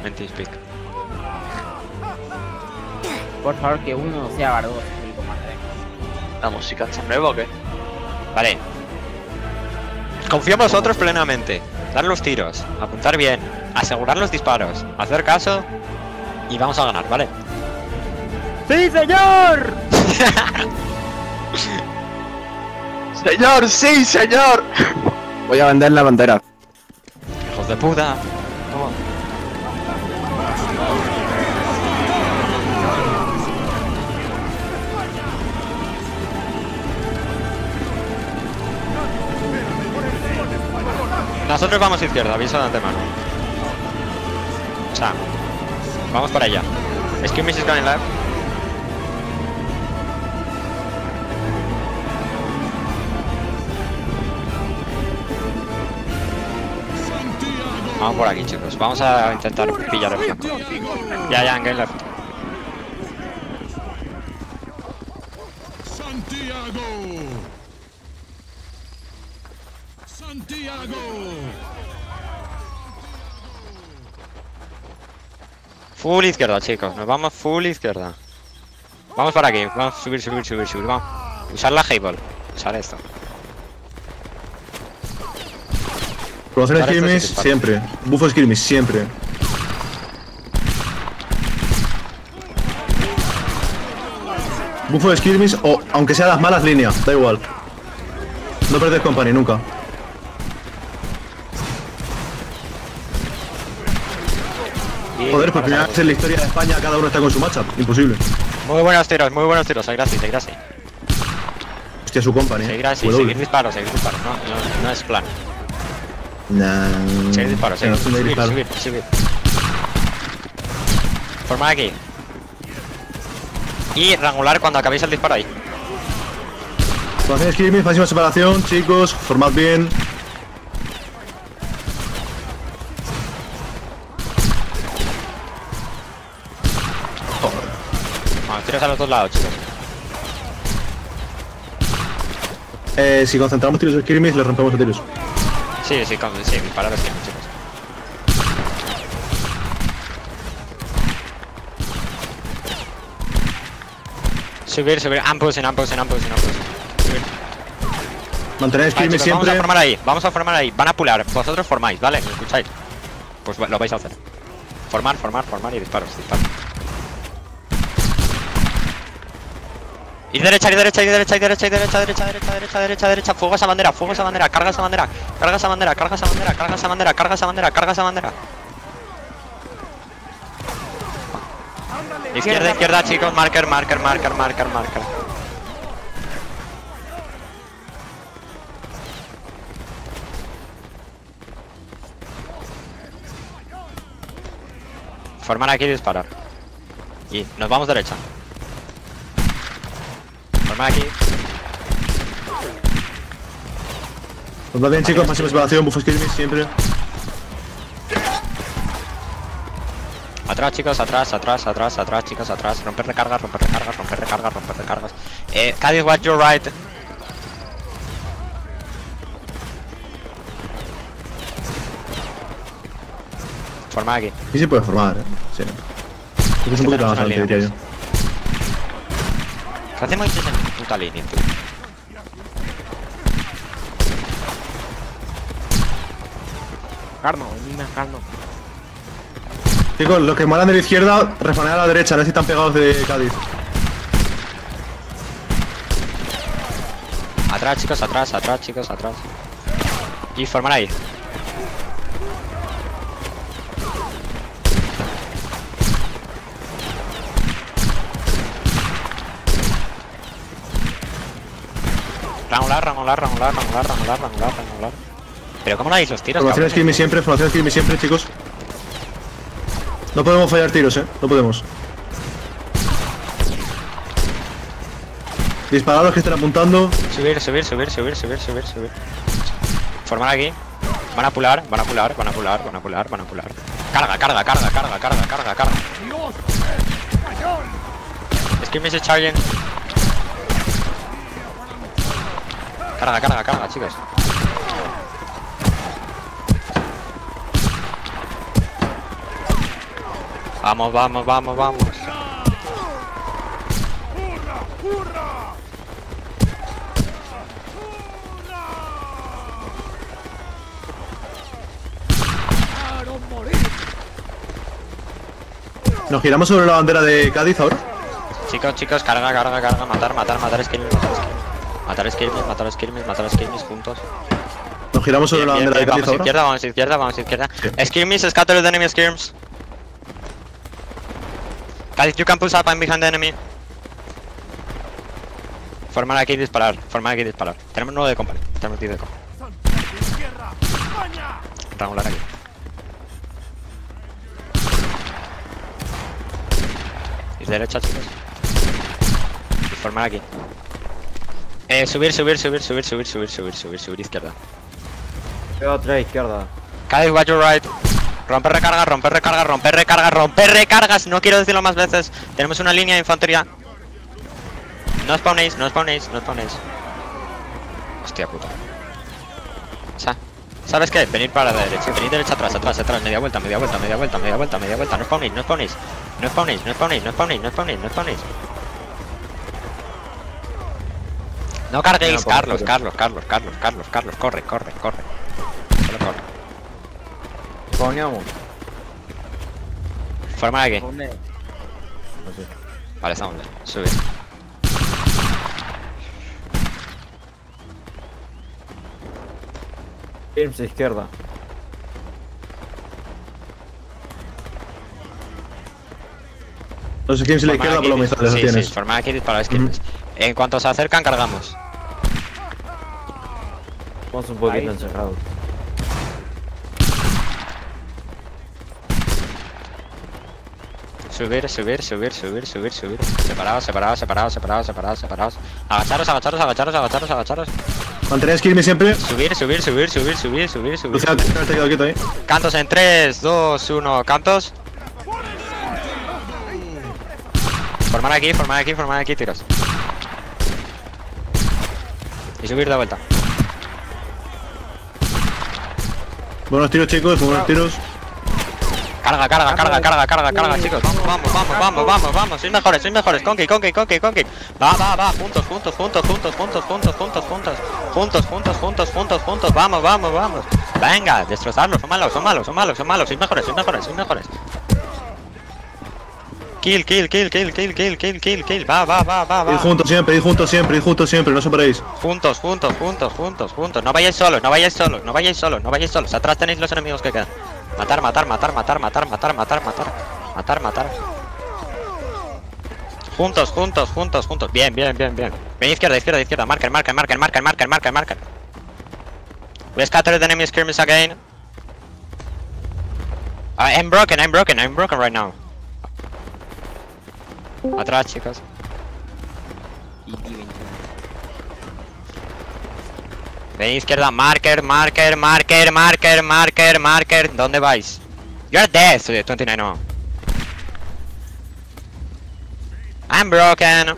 en TeamSpeak. Por favor, que uno sea bardoso, sí, comandante. ¿La música está nueva o qué? Vale. Confío en vosotros plenamente. Dar los tiros, apuntar bien, asegurar los disparos, hacer caso y vamos a ganar, ¿vale? ¡Sí, señor! ¡Señor, sí, señor! Voy a vender la bandera. Hijos de puta. Toma. Nosotros vamos a izquierda, aviso de antemano. O sea, vamos para allá. Excuse me, is going left. Vamos por aquí, chicos. Vamos a intentar pillar el flanco. Ya, en game left. Full izquierda, chicos. Nos vamos full izquierda. Vamos para aquí. Vamos a subir. Vamos. Usar la Hayball. Usar esto. Promoción Vale, skirmish esto sí, siempre. Buffo skirmish siempre. Buffo skirmish o aunque sea las malas líneas, da igual. No perder company nunca. Joder, por primera vez en la historia de España cada uno está con su matchup. Imposible. Muy buenos tiros. Seguir así. Hostia, su company. Seguir disparos. No es plan. Nah. Seguir disparos, subir. Formad aquí. Y rangular cuando acabéis el disparo ahí. Formación skirmish, máxima separación, chicos. Formad bien. Bueno, tiros a los dos lados, chicos. Si concentramos tiros skirmish, le rompemos a tiros. Sí, disparar los tiros, chicos. Subir. Ampush. Subir. Mantener skirmish Chicos, siempre. vamos a formar ahí. Van a pular. Vosotros formáis, ¿vale? ¿Me escucháis? Pues lo vais a hacer. Formar y disparos. Ir derecha. Fuego a esa bandera. Carga esa bandera. Izquierda, chicos. Marker. Formar aquí y disparar. Y nos vamos derecha. Formar aquí. Formad bien, chicos, máxima separación, buffo skirmish siempre. Atrás, chicos, atrás, chicos, atrás. Romper recargas. Cádiz, watch your right. Formar aquí. Sí se puede formar, sí. Es un poquito más adelante, diría yo. ¿Qué hacemos en puta línea, tío? Carno. Chicos, los que malan de la izquierda, refanear a la derecha, a ver si están pegados de Cádiz. Atrás, chicos, atrás. Y formar ahí. Rangular. Pero ¿cómo no dais los tiros? Formación skirmish siempre, chicos. No podemos fallar tiros, no podemos. Disparar a los que estén apuntando. Subir. Formar aquí. Van a pular. Carga. Skirmish is charging. Carga, chicos. Vamos, vamos, vamos, vamos. Nos giramos sobre la bandera de Cádiz ahora. Chicos, chicos, carga, carga, carga. Matar, matar, matar skirmish, matar skirmish. Matar skirmish, matar skirmish, juntos. Nos giramos sobre la Bien, bandera bien, de Cádiz vamos a ahora. izquierda, vamos a izquierda, vamos a izquierda. Sí. Skirmish, scatter the enemy skirms. Cádiz, you can push up and behind the enemy. Formar aquí y disparar, formar aquí y disparar. Tenemos 9 de company, tenemos 10 de company. Regular aquí. Y derecha, chicos. Y formar aquí. Subir, subir, subir, subir, subir, subir, subir, subir, subir, izquierda. Veo otra izquierda. Cádiz, watch your right. Romper recargas, romper recargas, romper recargas, romper recargas. No quiero decirlo más veces. Tenemos una línea de infantería. No spawnéis, no spawnéis, no spawnéis. Hostia puta. ¿Sabes qué? Venid para la derecha, venid derecha atrás, atrás, atrás, media vuelta, media vuelta, media vuelta, media vuelta, media vuelta. No spawnéis, no spawnéis. No spawnéis, no spawnéis, no spawnéis, no spawnéis, no spawnéis. No carguéis, Carlos, Carlos, Carlos, Carlos, Carlos, Carlos, corre, corre, corre. Solo corre. Spawneamos. Forma aquí. ¿Dónde? Vale, estamos bien. Sube. Skirms izquierda. No sé quién es la izquierda, pero lo mismo Sí, tienes. sí, formar aquí y disparar skirmish. En cuanto se acercan, cargamos. Estamos un poquito encerrados. Subir, subir, subir, subir, subir, subir. Separados, separados, separados, separados, separados, separados. Agacharos, agacharos, agacharos, agacharos, agacharos. Mantener skirmish siempre. Subir, subir, subir, subir, subir, subir, subir. Luciano, te quedo quieto ahí. Cantos en 3, 2, 1, cantos. Formar aquí, tiros. Y subir de vuelta. Buenos tiros, chicos, buenos tiros. Carga, carga, carga, carga, carga, carga, chicos. Vamos, vamos, vamos, vamos, vamos, vamos. Sois mejores, sois mejores. Conky, conky, conky, conky. Va, va, va. Juntos, juntos, juntos, juntos, juntos, juntos, juntos, juntos. Juntos, juntos, juntos, juntos, juntos. Vamos, vamos, vamos. Venga, destrozarlos. Son malos, son malos, son malos, son malos. Sois mejores, sois mejores, sois mejores. Kill, kill, kill, kill, kill, kill, kill, kill, kill. Va, va, va, va, va. Id juntos siempre, id juntos siempre, id juntos siempre, no separéis. Juntos, juntos, juntos, juntos, juntos. No vayáis solos, no vayáis solos, no vayáis solos, no vayáis solos. Atrás tenéis los enemigos que quedan. Matar, matar, matar, matar, matar, matar, matar, matar. Matar, matar. Juntos, juntos, juntos, juntos. Bien, bien, bien, bien. Ven izquierda, izquierda, izquierda. Marker, marker, marker, marker, marker, marker, marker. We scatter the enemy skirmish again. I'm broken, I'm broken, I'm broken right now. Atrás, chicos. Ven izquierda, marker, marker, marker, marker, marker, marker. ¿Dónde vais? You're dead, 29 no. I'm broken.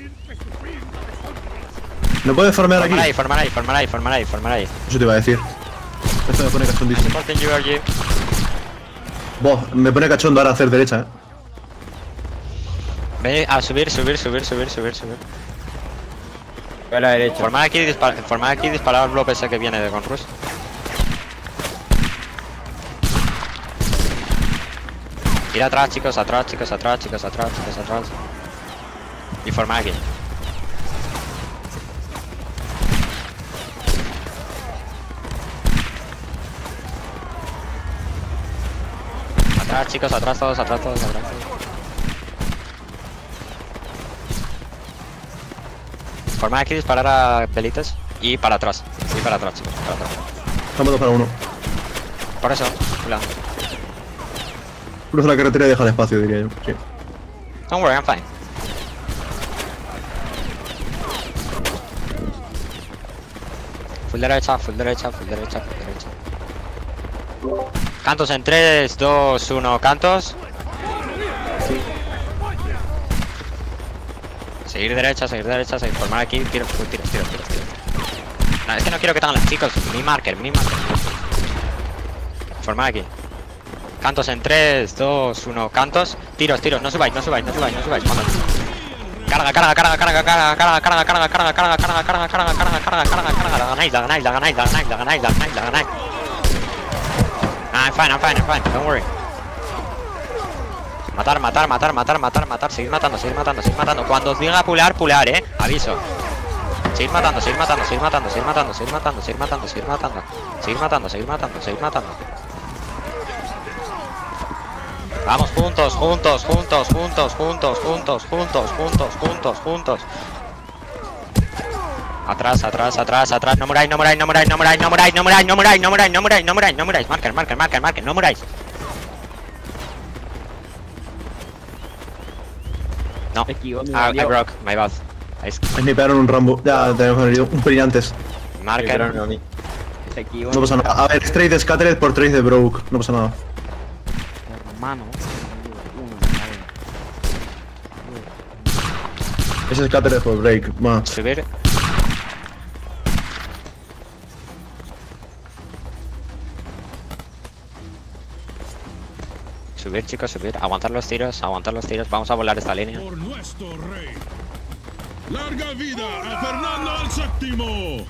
No puedes farmear aquí. Formar ahí, formar ahí, formar ahí, formar ahí, formar ahí. Eso te iba a decir. Esto me pone cachondísimo. Supporting you, RG. Me pone cachondo ahora hacer derecha, Ven a subir, subir, subir, subir, subir, subir. Voy a la derecha. Formar aquí y disparar al bloque ese que viene de Conrus. Ir atrás, chicos, atrás, chicos, atrás, chicos, atrás, chicos, atrás. Y formar aquí. Atrás, chicos, atrás todos, atrás todos, atrás todos. Formar aquí, disparar a pelites y para atrás. Y para atrás, chicos, para atrás. Estamos 2 para 1. Por eso, cuidado. Cruza la carretera y deja el espacio, diría yo. Sí. Don't worry, I'm fine. Full derecha, full derecha, full derecha, full derecha. Cantos en 3, 2, 1, cantos. Seguir derecha, seguir formar aquí, tiros, tiros, tiros, tiros, tiros. No, es que no quiero que tengan los chicos, mi marker, mi marker. Formar aquí. Cantos en 3, 2, 1. Cantos. Tiros, tiros. No subáis, no subáis, no subáis, no subáis. Cuando... Carga, carga, carga, carga, carga, carga, carga, carga, carga, carga, carga, carga, carga, carga, carga, carga, carga. La ganáis, la ganáis, la ganáis, la ganáis, la ganáis, la ganáis, la ganáis. I'm fine, I'm fine, I'm fine. Don't worry. Matar, matar, matar, matar, matar, matar. Seguid matando, seguid matando, seguid matando. Cuando os diga pular, pular, aviso. Seguid matando, seguid matando, seguid matando, seguid matando, seguid matando, seguid matando, seguid matando. Seguid matando, seguid matando, seguid matando. Vamos juntos, juntos, juntos, juntos, juntos, juntos, juntos, juntos, juntos, juntos. Atrás, atrás, atrás, atrás. No muráis, no muráis, no muráis, no muráis, no muráis, no muráis, no muráis, no muráis, no muráis, no muráis, no muráis. Marker, marker, marker, marker, no muráis. No, I broke, my bad. Me pegaron un Rambo. Ya tenemos herido. Un pelín antes. Marker. No pasa nada. A ver, es trade de Scattered por trade de Broke. No pasa nada. Hermano. Ese es Scattered por Break. Más. Subir. Subir, chicos, subir. Aguantar los tiros, aguantar los tiros. Vamos a volar esta línea. Por nuestro rey. Larga vida a Fernando VII.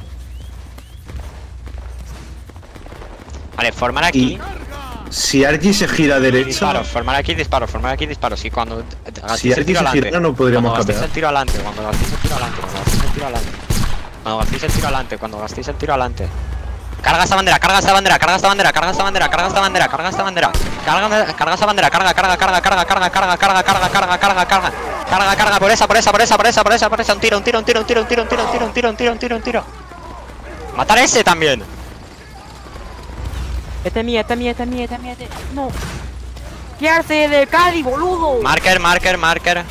Vale, formar aquí. Si Argy se gira derecha. Disparo, formar aquí, disparo, formar aquí, disparo. Sí, cuando Si Argy se gira, no podríamos cuando gastéis capear. el tiro adelante, cuando gastéis el tiro adelante, cuando gastéis el tiro adelante. Cuando gastéis el tiro adelante, cuando gastéis el tiro adelante. Carga esta bandera, carga esta bandera, carga esta bandera, carga esta bandera, carga esta bandera, carga esta bandera. Carga esta bandera, carga, carga, carga, carga, carga, carga, carga, carga, carga, carga, carga. Carga, carga, por esa, por esa, por esa, por esa, por esa, por esa. Un tiro, un tiro, un tiro, un tiro, un tiro, un tiro, un tiro, un tiro, un tiro, un tiro, un tiro. Matar a ese también. Este es mía, este es mía, este es mía, este es mía, este... No. ¿Qué hace de Cádiz, boludo? Marker, marker, marker.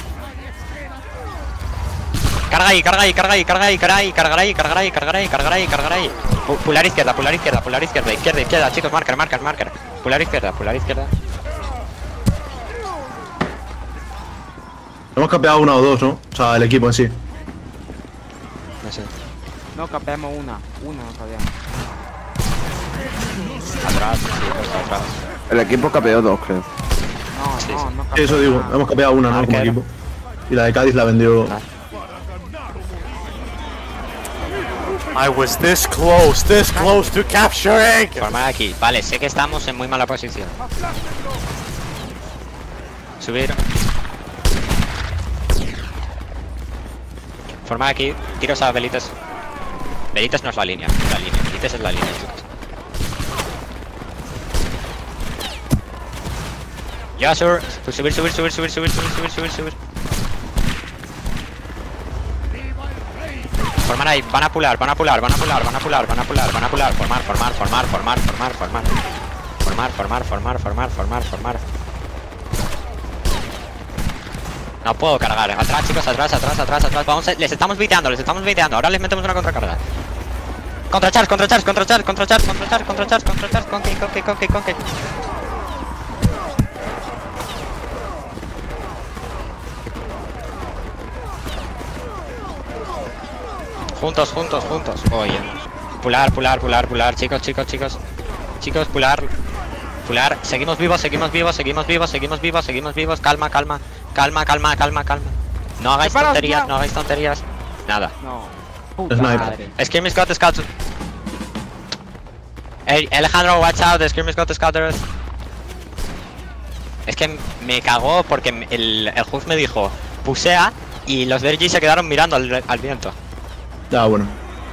Carga ahí, carga ahí, carga ahí, carga ahí, carga ahí, carga ahí, carga ahí, carga ahí, carga ahí, carga ahí. Pular izquierda, pular izquierda, pular izquierda, izquierda, izquierda, chicos, marker, marker, marker. Pular izquierda, pular izquierda. Hemos capeado una o dos, ¿no? O sea, el equipo en sí. No sé. No, capeamos una no sabíamos. Atrás, chicos, atrás. El equipo capeó dos, creo. No, Sí, no, sí. no Sí, capeamos. eso digo. Hemos capeado una, ¿no? Como Marker. equipo. Y la de Cádiz la vendió. I was this close to capturing! Formar aquí. Vale, sé que estamos en muy mala posición. Subir. Formar aquí. Tiros a Belites. Belites no es la línea. La línea. Belites es la línea, chicos. Ya, subir. Subir, subir, subir, subir, subir, subir, subir, subir, subir. Formar ahí, van a pular, van a pular, van a pular, van a pular, van a pular, van a pular, formar, formar, formar, formar, formar, formar. Formar, formar, formar, formar, formar, formar. No puedo cargar. Atrás, chicos, atrás, atrás, atrás, atrás. Vamos, les estamos viteando, les estamos viteando. Ahora les metemos una contracarga. Contracharge, contracharge, contracharge, contracharge, contracharge, contracharge, contracharge, conque. Juntos, juntos, juntos. Oye. Pular, pular, pular, pular. Chicos, chicos, chicos. Chicos, pular. Pular. Seguimos vivos, seguimos vivos, seguimos vivos, seguimos vivos, seguimos vivos. Calma, calma. Calma, calma, calma, calma. No hagáis Preparaos tonterías, ya. no hagáis tonterías. Nada. No. Puta Sniper. madre. Skirmish got scouts. Hey, Alejandro, watch out, Skirmish got scouters. Es que me cagó porque el Huf me dijo pusea y los Vergi se quedaron mirando al viento. Ya, bueno.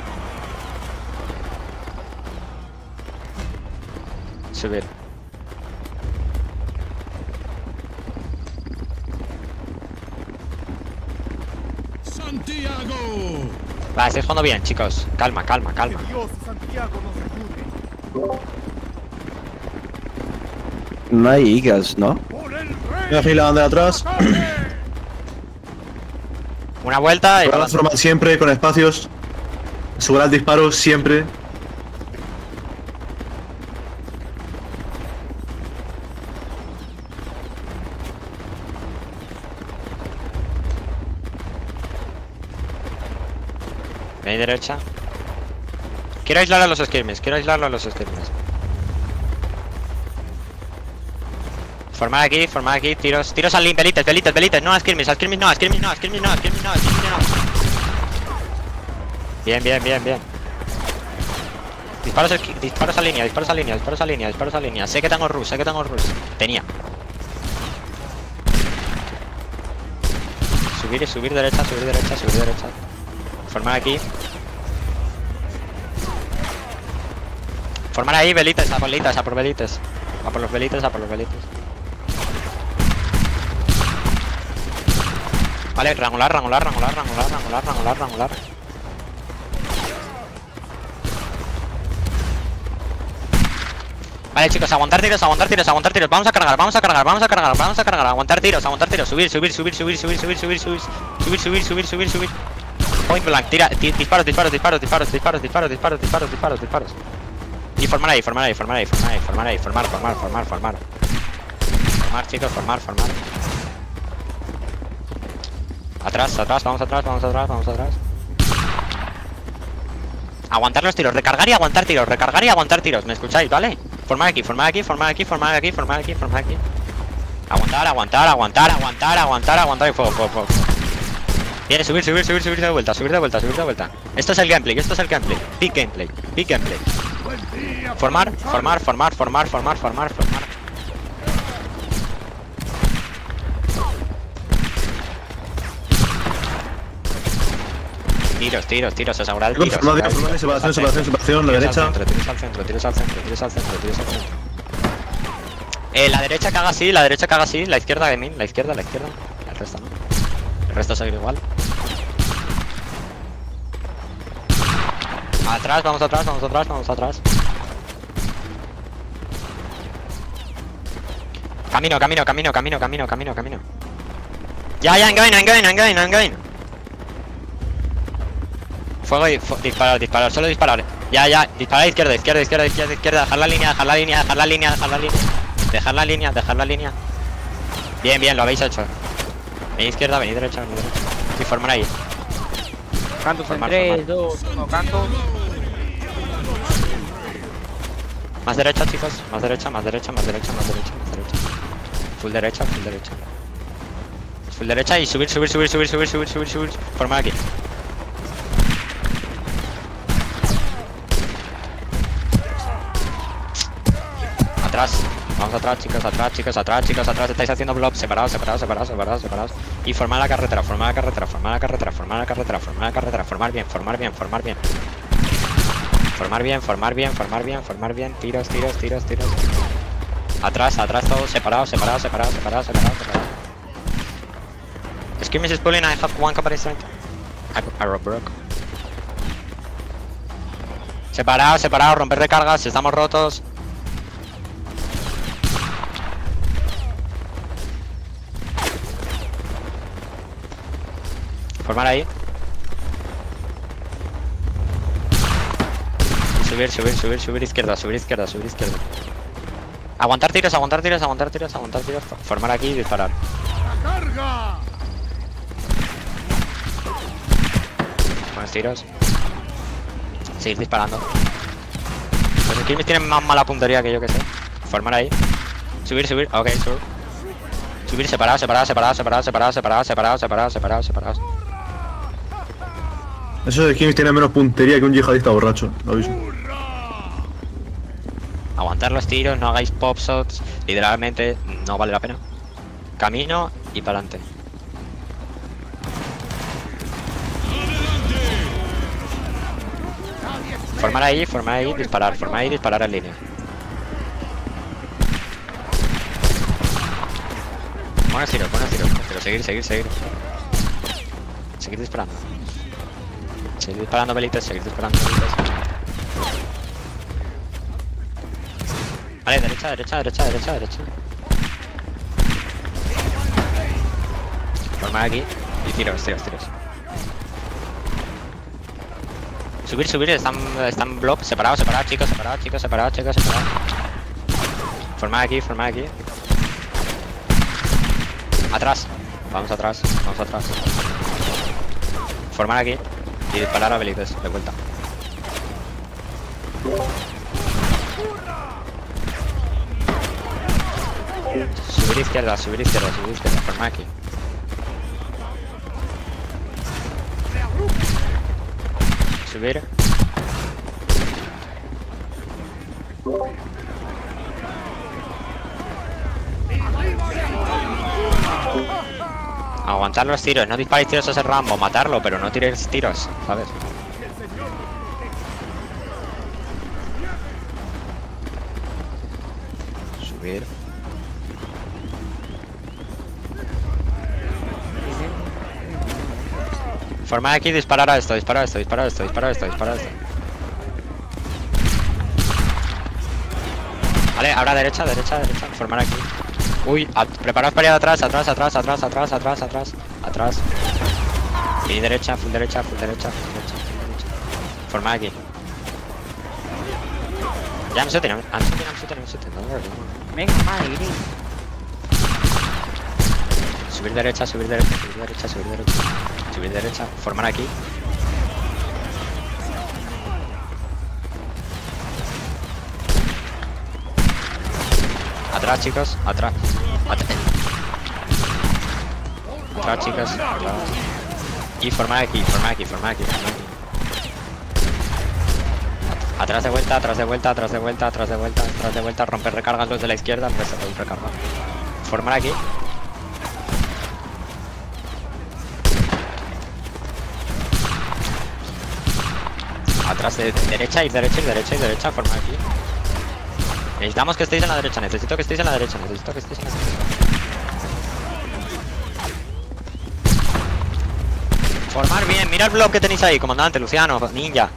Subir. Santiago. Va, estáis jugando bien, chicos. Calma, calma, calma. No hay Eagles, ¿no? Voy a girar la bandera atrás. Una vuelta y... Para la forma siempre, con espacios. Asegurar el disparo siempre. Ven derecha. Quiero aislar a los skirmish, quiero aislarlo a los skirmish. Formar aquí, tiros al link, velites, no a skirmish, no. Bien. Disparos a línea. Sé que tengo rush. Tenía. Subir derecha. Formar aquí. Formar ahí, velites, a por velites. A por los velites. Vale, rangular. Vale, chicos, aguantar tiros. Vamos a cargar. Aguantar tiros. Subir. Point blank, tira, disparos. Y formar ahí. Formar, chicos, formar. Atrás, vamos atrás. Aguantar los tiros, recargar y aguantar tiros, ¿me escucháis, vale? Formar aquí. Aguantar y fuego. Viene, subir de vuelta. Esto es el gameplay. Big gameplay. Formar. Tiros, asegurar el tiro. Separación, la derecha. Tiros al centro. La derecha caga así, la izquierda de mí, la izquierda. El resto no. El resto seguir igual. Atrás, vamos atrás. Camino. Ya, engain. Fuego y disparar, solo disparar. Ya, disparar izquierda. Dejar la línea. Dejar la línea. Bien, lo habéis hecho. Venid izquierda, venid derecha. Y formar ahí. Cantos en 3, 2, 1, cantos. Más derecha, chicos. Más derecha. Full derecha. Full derecha y subir. Formar aquí. Vamos atrás, chicos, estáis haciendo blocks separados. Y formar la carretera, formar bien. Tiros. Atrás, todos separados. Skirmish is pulling, I have one company strength. I broke. Separados, romper recargas, estamos rotos. Formar ahí. Subir izquierda. Aguantar tiros. Formar aquí y disparar. ¡Carga! Buenos tiros. Seguir disparando. Los skills tienen más mala puntería que yo que sé. Formar ahí. Subir. Ok, subir separados. Esos skins tienen menos puntería que un yihadista borracho, lo aviso. Aguantar los tiros, no hagáis pop shots. Literalmente no vale la pena. Camino y para adelante. Formar ahí, disparar en línea. Buenos tiros. Seguir. Seguir disparando. Seguir disparando velitas. Vale, derecha. Formar aquí y tiros. Subir, están block, separados, chicos. Formar aquí. Atrás. Vamos atrás. Formar aquí y disparar a velitas de vuelta. Subir izquierda, subir izquierda, subir izquierda. Forma aquí. Subir. Aguantar los tiros, no disparéis tiros a ese Rambo, matarlo, pero no tiréis tiros, ¿sabes? Subir. Formar aquí, disparar a esto, disparar a esto, disparar a esto, disparar a esto, disparar a esto. Vale, ahora derecha, derecha, derecha. Formar aquí. Uy, preparaos para ir atrás, atrás, atrás, atrás, atrás, atrás, atrás, atrás. Y derecha, full derecha, full derecha, full derecha, full derecha. Formar aquí. Ya I'm shooting, I'm shooting, don't worry. Venga, madre. Subir derecha, subir derecha, subir derecha, subir derecha. Subir derecha, formar aquí. Atrás, chicos, atrás. Atrás, chicos, atrás. Y formar aquí, formar aquí, formar aquí, formar aquí. Atrás de vuelta, atrás de vuelta, atrás de vuelta, atrás de vuelta, atrás de vuelta, romper recargas los de la izquierda, recarga. Formar aquí. Atrás de derecha, ir derecha, ir derecha, ir derecha, formar aquí. Necesitamos que estéis en la derecha, necesito que estéis en la derecha, necesito que estéis en la derecha. Formar bien, mira el bloque que tenéis ahí, comandante, Luciano, ninja.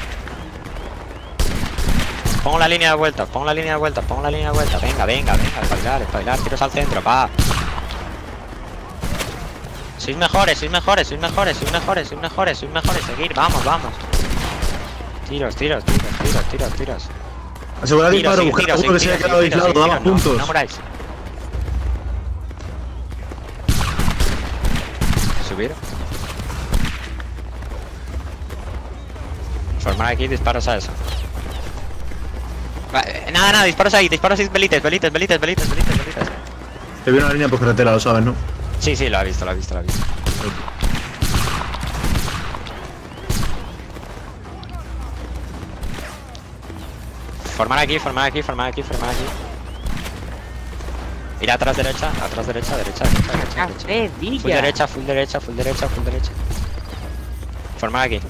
Pongo la línea de vuelta, pongo la línea de vuelta, pongo la línea de vuelta. Venga, venga, venga, espailar, tiros al centro, pa. Sois mejores, sois mejores, sois mejores, sois mejores, sois mejores, sois mejores, seguir, vamos, vamos. Tiros, tiros, tiros, tiros, tiros, tiros. Asegurad disparo, buscad a uno que se haya quedado aislado, vamos juntos. No moráis. Subir. Formar aquí, disparos a eso. Nada, nada, disparos ahí, velites, velites, velites, velites, velites, velites. Te viene una línea por carretera, lo sabes, ¿no? Sí, sí, lo ha visto, lo ha visto, lo ha visto. Formar aquí, formar aquí, formar aquí, formar aquí. Ir atrás derecha, derecha, derecha, derecha, derecha. Full derecha, full derecha, full derecha, full derecha. Formar aquí.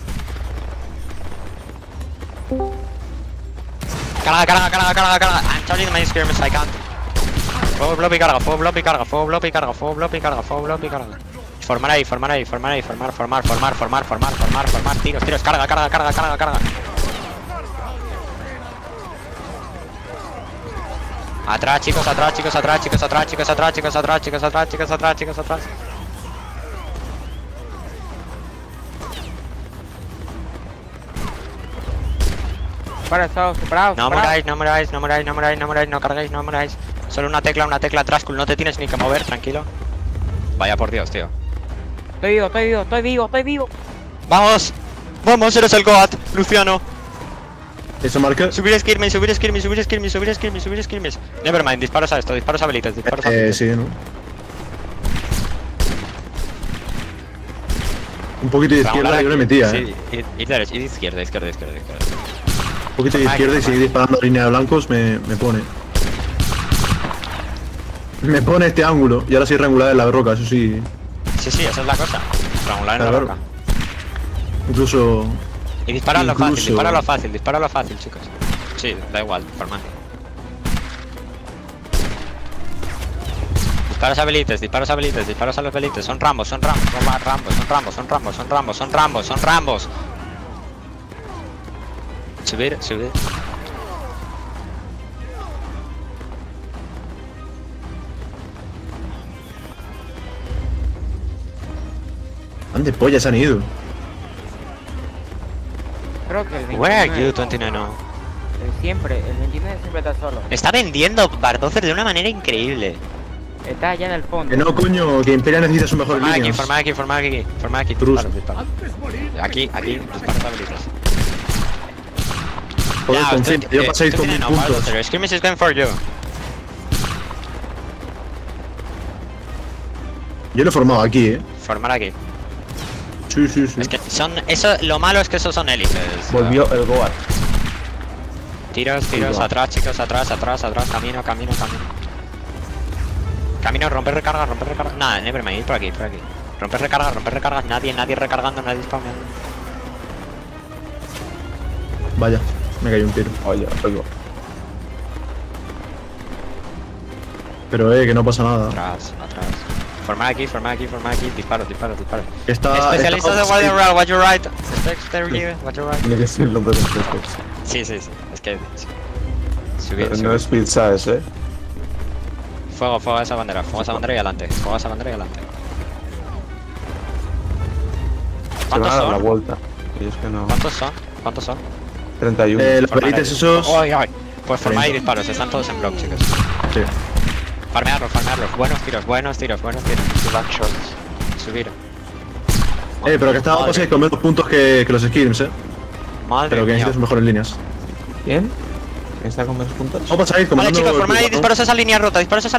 Carga, carga, carga, carga, carga. I'm charging the main skirmish, I can't. Fuego blob y carga, fuego blob y carga, fuego blob y carga, fuego blob y carga, fuego blob y carga. Formar ahí, formar ahí, formar ahí, formar, formar, formar, formar, formar, formar, formar, tiros, tiros, carga, carga, carga, carga, carga. Atrás, chicos, atrás, chicos, atrás, chicos, atrás, chicos, atrás, chicos, atrás, chicos, atrás, chicos, atrás, chicos, atrás. Separados. No moráis, no moráis, no moráis, no moráis, no moráis, no carguéis, no moráis. Solo una tecla Trascul, no te tienes ni que mover, tranquilo. Vaya por Dios, tío. Estoy vivo. ¡Vamos! ¡Vamos, eres el Goat, Luciano! Eso marca. Subir skirmish, subir skirmish, subir skirmish, subir skirmish, subir skirmish. Nevermind, disparos a esto, disparos a velites, disparos a velites. Sí, ¿no? Un poquito de izquierda yo le metía, Sí, ir derecha, ir izquierda, izquierda, izquierda, izquierda. Un poquito de izquierda y seguir disparando a línea de blancos me pone. Me pone este ángulo y ahora sí triangular en la roca, eso sí. Sí, sí, esa es la cosa. Triangular en la Claro. roca. Incluso. Y dispararlo fácil, Incluso- dispararlo fácil, chicos. Sí, da igual, formal. Disparos a velites, disparos a velites, disparos a los velites. Son rambos, son rambos, son rambos, son rambos, son rambos, son rambos, son rambos, son rambos. Subir, subir. ¿Dónde pollas han ido? Creo que el 29. Where are you, 29? No. El 29 siempre está solo. Está vendiendo Bardozer de una manera increíble. Está allá en el fondo. Que no, coño, que Imperia necesita sus mejores Formar aquí, líneas. formar aquí, formar aquí, formar aquí. Trus. Disparos, disparos. Aquí, disparos a velites. Joder, confía, yo pasáis con 1000 puntos. Skirmish is going for you. Yo lo he formado aquí, Formar aquí. Sí, sí, sí. Es que son. Eso, lo malo es que esos son élites. Volvió el Goat. Tiros, tiros, atrás, chicos, atrás, camino. Camino, romper recargas. Nada, nevermind, ir por aquí. Romper recargas, nadie recargando, nadie spawnando. Vaya, me cayó un tiro. Oye, oigo. Pero que no pasa nada. Atrás. Formar aquí, disparos. Está. Especialistas de Guardian Real, watch your right. Watch your right. Tiene que ser el nombre de los Sí, es que. Subir. No es pizza ese. Fuego a esa bandera, y adelante. Se ¿Cuántos van a dar la son? vuelta. Ellos que no. ¿Cuántos son? 31. Los pelites esos. Ay. Pues formar y disparos, están todos en block, chicos. Sí. Farmearlos. Buenos tiros. Subir. Pero que estábamos con menos puntos que los skills, Madre Pero que mía. necesitas mejores líneas. ¿Quién? ¿Quién está con menos puntos? Vamos a ir con Vale, chicos, formar ahí, disparos a esa línea rota. Izquierda,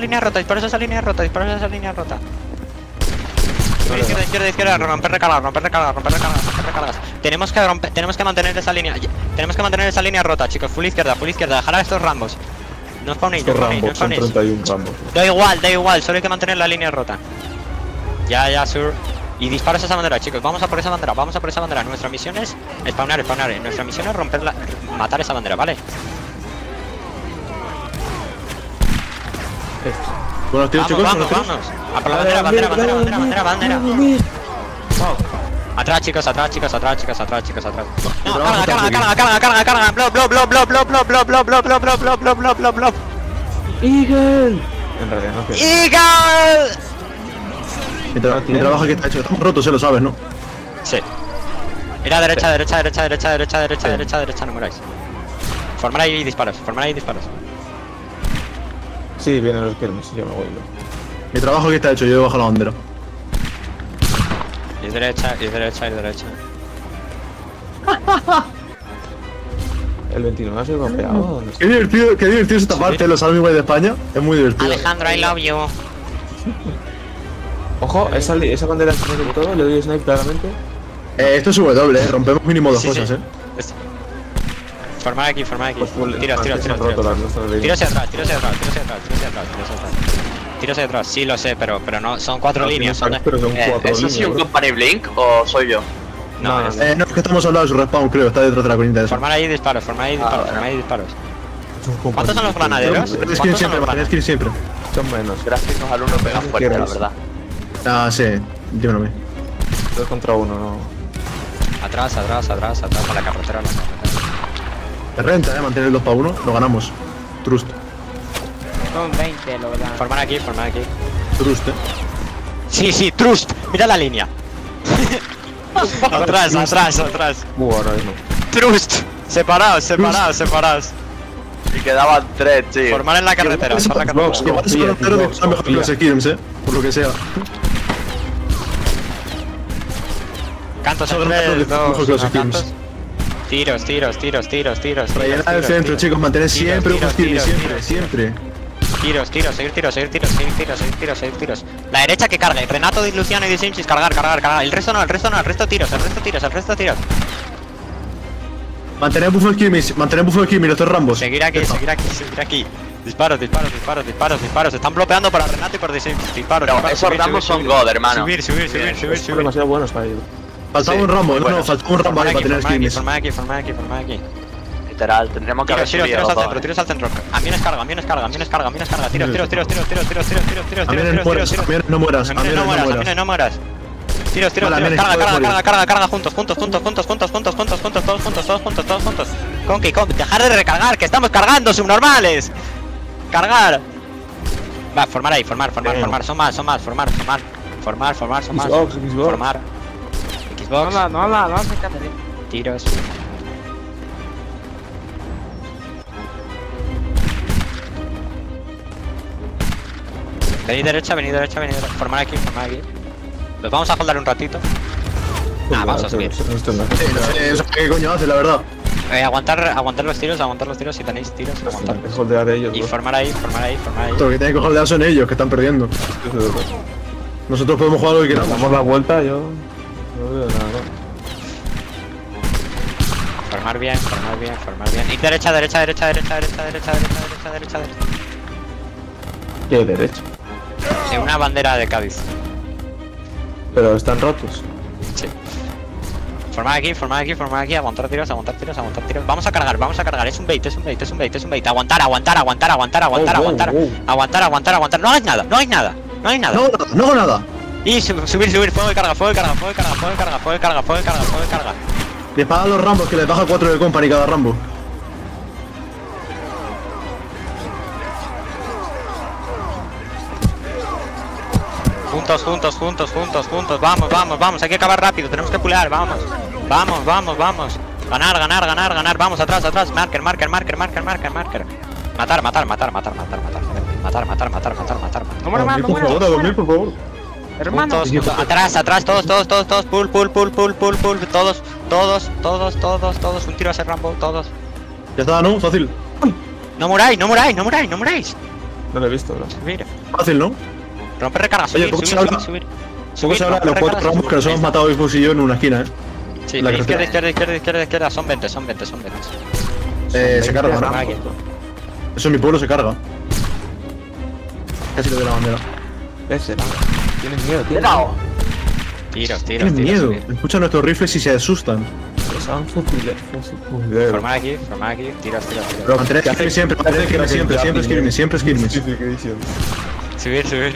izquierda, romper recargas. Tenemos que mantener esa línea. Tenemos que mantener esa línea rota, chicos. Full izquierda. Dejar a estos rambos. No spawnéis, Estos Rambos, son 31 Rambos. Da igual, solo hay que mantener la línea rota. Ya, sur. Y disparos a esa bandera, chicos. Vamos a por esa bandera. Nuestra misión es spawnar. Nuestra misión es matar esa bandera, ¿vale? Buenos tiros, chicos. Vamos. A por la bandera. Wow. Atrás, chicos. No, carga. Blob. ¡Eagle! En realidad no quiero. ¡Eagle! Mi trabajo aquí está hecho. Estamos rotos, lo sabes, ¿no? Sí. Ir a derecha, no muráis. Formar ahí disparos. Sí, vienen los Kermis, yo me voy. Mi trabajo aquí está hecho, yo bajo la bandera. Ir derecha. El 29 ha sido golpeado. ¿Dónde está? Qué divertido es esta parte de los Army Way de España. Es muy divertido. Alejandro, I love you. Ojo, esa bandera está de todo, le doy snipe claramente. Esto es W, rompemos mínimo dos cosas, Formar aquí. Pues, Tiros. se han roto las nuestras de Tiros hacia atrás. Sí, lo sé, pero no, son 4 líneas. Pero son 4 ¿Eso líneas. ha sido un Company Blink o soy yo? No, No, es que estamos al lado de su respawn, creo. Está detrás de la colina de esa. formar ahí disparos. ¿Cuántos son los granaderos? Tienes que ir siempre, Son menos. Gráficos al uno pega fuerte, la verdad. Ah, sí. Dímelo a mí. 2 contra 1, no. Atrás, a la carretera. Te renta, mantener el 2 para 1. Lo ganamos. Trust. Son 20, lo verdad. Formar aquí. Trust, Sí, trust. Mira la línea. atrás. Ahora mismo. Trust. Separados. Y quedaban 3, tío. Formar en la carretera. Igual se van a mejor que los skills, por lo que sea. Cantos Son en mejor 3, que 2, los cantos. skills. Tiros. Rellenar el centro, chicos. Mantener siempre un skill, siempre. Tiros, seguir tiros. La derecha que cargue. Renato, Luciano y Disimchis, cargar. El resto no, el resto tiros. Mantener buffo skill, los 3 rambos. Seguir aquí. Disparos. Están bloqueando para Renato y por Disimchis. Disparos. Esos ramos son God, hermano. Subir. Son demasiado buenos para ellos. Faltaba un rambo, faltaba un rambo ahí para tener skills. Formar aquí. Literal, tendremos que haber subido Tiros los al dos, centro, tiros al centro. A mí es carga. Tiros. No mueras. Tiros. Vale, Carga. Juntos. Todos juntos. Conky, dejar de recargar, que estamos cargando, subnormales. Cargar. Va, formar ahí, formar. Son más. Formar. Xbox. No hace caso. Tiros. Venid derecha. Formar aquí. Los vamos a holdar un ratito. Vamos a subir. ¿Qué coño hace, la verdad? Aguantar los tiros si tenéis tiros. Aguantar. Es holdear ellos. Y ¿no? formar ahí. Lo que tienen que holdear son ellos, que están perdiendo. Nosotros podemos jugar lo que queramos. Damos la vuelta, yo. No veo nada. Formar bien, formar bien, formar bien. Y derecha, derecha, derecha, derecha, derecha, derecha, derecha, derecha, derecha, derecha. ¿Qué derecho? Sí, una bandera de Cádiz. Pero están rotos. Sí. Formad aquí, formad aquí, formad aquí. Aguantar tiros, aguantar tiros, aguantar tiros. Vamos a cargar, vamos a cargar. Es un bait, es un bait, es un bait, es un bait. Aguantar, aguantar, aguantar, aguantar, aguantar, aguantar. Aguantar, aguantar, aguantar. No hagáis nada, no hagáis nada. No hay nada. No hago nada. Y subir, subir, fuego de carga, fuego de carga, fuego de carga, fuego de carga, fuego de carga, fuego de carga, fuego de carga. Dispara a los Rambos que les baja 4 de company cada Rambo. Juntos, juntos, juntos, juntos, juntos. Vamos, vamos, vamos. Hay que acabar rápido. Tenemos que pulear. Vamos. Vamos, vamos, vamos. Ganar, ganar, ganar, ganar. Vamos, atrás, atrás. Marker, marker, marker, marker, marker, marker. Matar, matar, matar, matar, matar, matar. Matar, matar, matar, matar, matar. No muero más, no Por favor, a muero. dormir, por favor. Hermano. Juntos, juntos. Atrás, atrás. Todos, todos, todos, todos. Pull, pull, pull, pull, pull, pull. Todos, todos, todos, todos, todos. Un tiro a ese Rambo. Todos. Ya está, ¿no? Fácil. No muráis, no muráis, no muráis, no muráis. No lo he visto, bro. Subir. Fácil, ¿no? Romper recarga. Oye, Subir, ¿cómo se subir, habla? subir. ¿Cómo se habla de los 4 Rambos que nos hemos matado Xbox y yo en una esquina, Sí, La izquierda, carretera. izquierda, izquierda, izquierda, izquierda. Son 20, son 20, son 20. Se carga, Formar ¿no? aquí. Eso en mi pueblo se carga. Casi le doy la bandera. Ese, tío. Tienes miedo, tío. Tiros, tiros, Tienen tiros. miedo. Subir. Escuchan nuestros rifles y se asustan. Son fusiles. Formar aquí, tiros, tiros, tiros. Pero mantener skirmish siempre, mantener skirmish siempre, siempre skirmish, siempre skirmish. Subir, subir.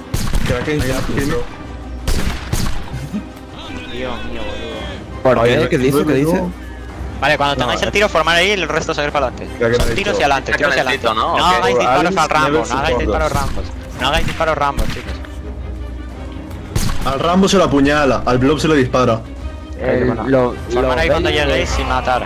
Dios mío, boludo. ¿Por qué? ¿Qué dice? ¿Qué dice? Vale, cuando tengáis el tiro, formar ahí y el resto seguir para adelante. Ya que Son me he tiros dicho. y adelante, Ya tiros y que adelante. necesito, ¿no? No Ok. hagáis disparos Alice al Rambo, never no hagáis supports. disparos Rambos. No hagáis disparos Rambos, chicos. Al Rambo se lo apuñala, al Blob se lo dispara. Formar ahí cuando lleguéis sin matar.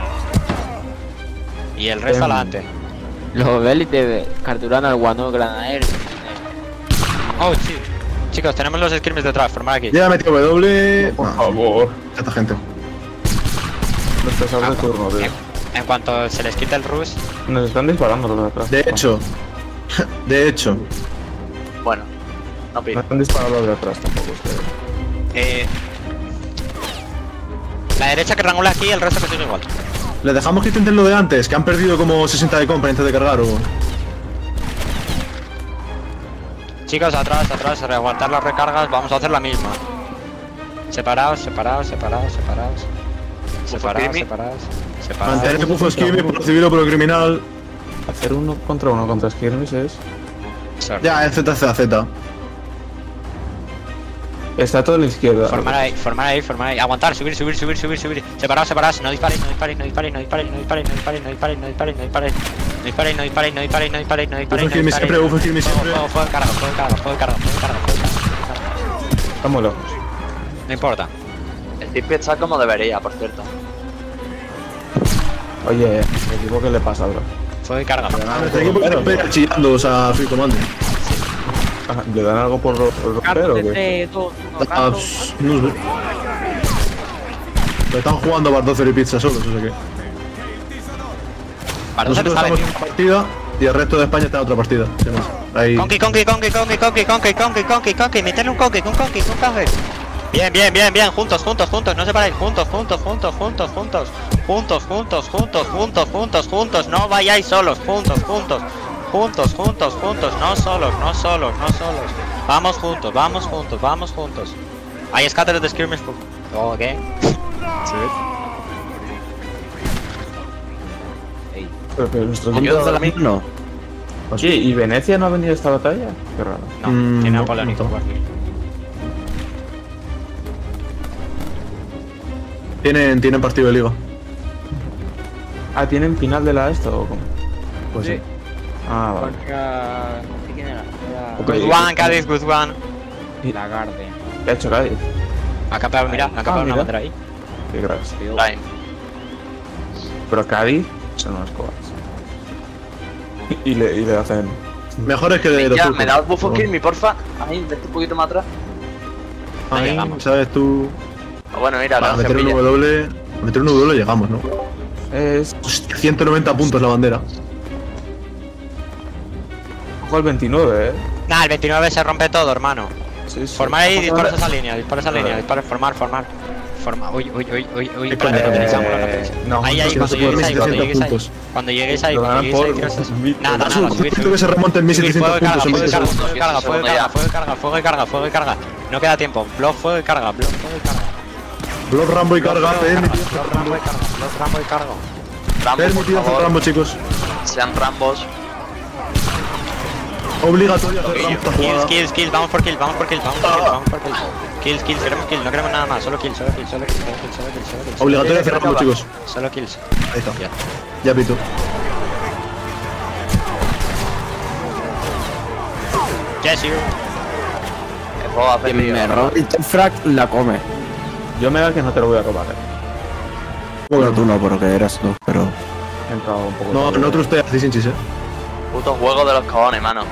Y el resto adelante. Los élites capturan al guano granadero. Oh, sí. Chicos, tenemos los skirmishes detrás, formar aquí. Ya he metido W. Por favor. Esta gente. No estás ahora de turno, tío. En cuanto se les quite el rush, Nos están disparando los de atrás. De hecho. De hecho. Bueno, no Me pido. están disparando los de atrás tampoco, ustedes. la derecha que rangula aquí, el resto que sigue igual. ¿Les dejamos que intenten lo de antes? Que han perdido como 60 de compra antes de cargar o. Chicos, atrás, atrás, aguantar las recargas, vamos a hacer la misma. Separaos, separaos, separaos, separaos. Separaos, skirmish. separaos, separaos. Mantener el bufo skirmish por lo civil o por lo criminal. Hacer uno contra skirmish es. Ya, es ZZZ. Está todo a la izquierda. Formar ahí, formar ahí, formar ahí. Aguantar, subir, subir, subir, subir, subir. Separaos, separaos. No disparéis, no disparéis, no disparéis, no disparéis, no disparéis, no disparéis, no disparéis, no disparéis, no disparéis. No disparéis, no disparéis, no disparéis, no disparéis, no disparéis. Bufo skirmish siempre, bufo skirmish siempre. Fuego de carga, fuego de carga, fuego de carga, fuego de carga, fuego de carga. Estamos lejos. No importa. El tipi está como debería, por cierto. Oye, el equipo que le pasa, bro. Fuego de carga. Nuestro equipo que está chillando, o sea, free command. ¿Le dan algo por romper o qué? 3, 2, 1, Ah, rato. no sé. Pero están jugando a Bardocer y Pizza solos, o sea que. Bardocer Nosotros está estamos en vendido. una partida y el resto de España está en otra partida. Además, ahí. Conky, conky, conky, conky, conky, conky, conky, conky, conky. Meterle un conky, un conky, un conky. Bien, bien, bien, bien. Juntos, juntos, juntos. No separéis. Juntos, juntos, juntos, juntos, juntos. Juntos, juntos, juntos, juntos, juntos, juntos. No vayáis solos. Juntos, juntos. Juntos, juntos, juntos. No solos, no solos, no solos. Vamos juntos, vamos juntos, vamos juntos. Hay scatter de skirmish. Oh, ¿qué? Pero nuestro ¿Dónde equipo... está la mano? Oye, ¿y Venecia no ha venido a esta batalla? Qué raro. No, tiene no, Apolónico. no. Tienen partido de liga. Ah, ¿tienen final de la esto o cómo? Pues sí. Ah, vale. Contra. No sé quién era. Era Ok. Good one, Cádiz, good one. Lagarde. ¿Qué ha hecho Cádiz? Acá pegado, mira, acá pegado una mira. bandera ahí. Qué gracias. Line. Pero Cádiz son unas cobas. Y le hacen... Mejores que de los Ya, turcos. me da el bufo skirmish, porfa. Ahí, vete un poquito más atrás. Ahí, Llegamos. sabes tú. Ah, bueno, mira, Para la meter un cepilla. W. A meter un W llegamos, ¿no? Es... Hostia, 190 puntos la bandera. Ojo el 29, Nah, el 29 se rompe todo, hermano. Sí, sí. Formar ahí, dispara esa línea, formar. Uy. No, Ahí, no cuando se puede, lleguéis ahí, 1700 puntos. cuando lleguéis ahí, Lo ganan tiras eso. Nada, subir. Creo que se remonta en 1700 puntos en 20 segundos. Fuego y carga. No queda tiempo. Block, fuego y carga. Block, Rambo y carga. Permitido Rambo y carga. Rambos, por favor. Rambo, chicos. Sean Rambos. Obligatorio hacer Rambo esta jugada. Kills, vamos por kill. Kills, queremos kill, no queremos nada más, solo kills. Obligatorio hacer Rambo, chicos. Solo kills. Ahí está. Ya pito. Yes, you. El juego hace Quien lío. me roba el frag la come. Yo me da que no te lo voy a robar, Bueno, tú no, porque eras tú, pero. He entrado un poco. No, tarde. no trusteas, Disinchis, Puto juego de los cojones, mano.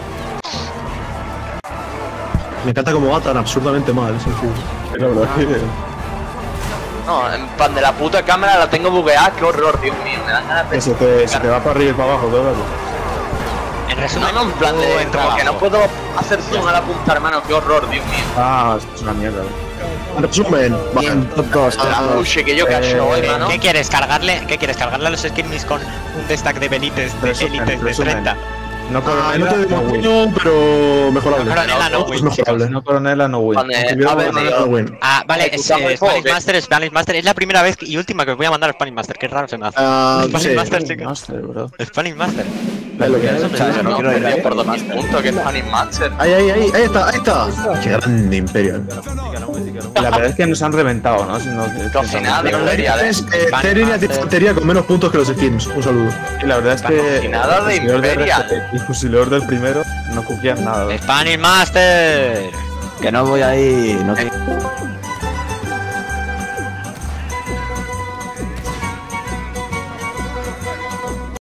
Me encanta cómo va tan absurdamente mal, es sencillo. Pero, bro, No, en plan de la puta cámara la tengo bugueada, qué horror, Dios mío, me dan ganas de... se te va para arriba y para abajo todo el rato. En resumen, No, en plan de... Como que no puedo hacer zoom a la punta, hermano, qué horror, Dios mío. Ah, es una mierda, bro. En resumen, Bien, top 2. La puche que yo cacho, hermano. ¿Qué quieres? ¿Cargarle a los skirmis con un destack de élites de Resumen. 30? No no coronela, te no win. demonio, pero mejorable. Coronela no Es win. mejorable. No coronela, no win. Cuando Aunque a hubiera ver, coronela, tío. No win. Ah, vale, Ejecutamos el juego, Spanish Master. Es la primera vez y última que os voy a mandar a Spanish Master. Qué raro se me hace. Ah, Spanish sí. Master, chicos. Master, bro. Spanish Master. Lo que es, yo no quiero ir ahí. Por 2000 puntos, que es Funny Master. Ahí está. Qué grande Imperial. La verdad es que nos han reventado, ¿no? Si no Cocinada de Imperial, Es línea de infantería con menos puntos que los skins. Un saludo. Y la verdad es que Cocinada de el fusilador Imperial. RST y el fusilador del primero no cogían nada, bro. Spanish Master. Que no voy ahí. No.